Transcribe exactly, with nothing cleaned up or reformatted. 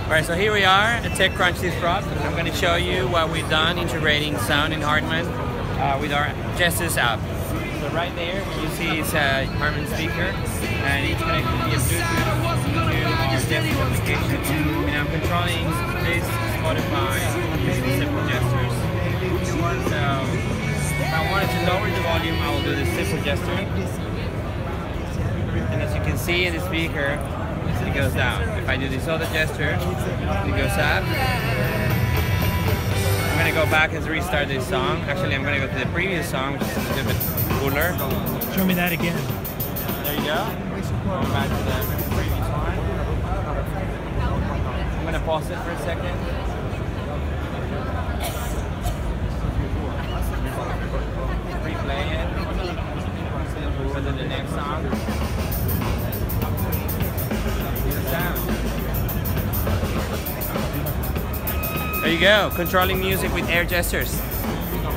Alright, so here we are at TechCrunch Disrupt, and I'm going to show you what we've done integrating sound and Harman uh, with our Gestoos app. So right there, what you see is a Harman speaker, and it's connected via Bluetooth to our Gestoos application. And I'm controlling this Spotify using simple gestures. So if I wanted to lower the volume, I will do the simple gesture. And as you can see in the speaker, it goes down. If I do this other gesture, it goes up. I'm going to go back and restart this song. Actually, I'm going to go to the previous song, which is a little bit cooler. Show me that again. There you go. Going back to the previous one. I'm going to pause it for a second. Replay it. Go to the next song. There you go, controlling music with air gestures.